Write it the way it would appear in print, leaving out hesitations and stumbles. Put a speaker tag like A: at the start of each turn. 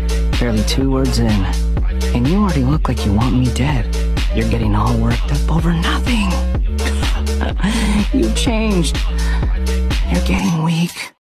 A: Barely 2 words in, and you already look like you want me dead. You're getting all worked up over nothing. You changed. You're getting weak.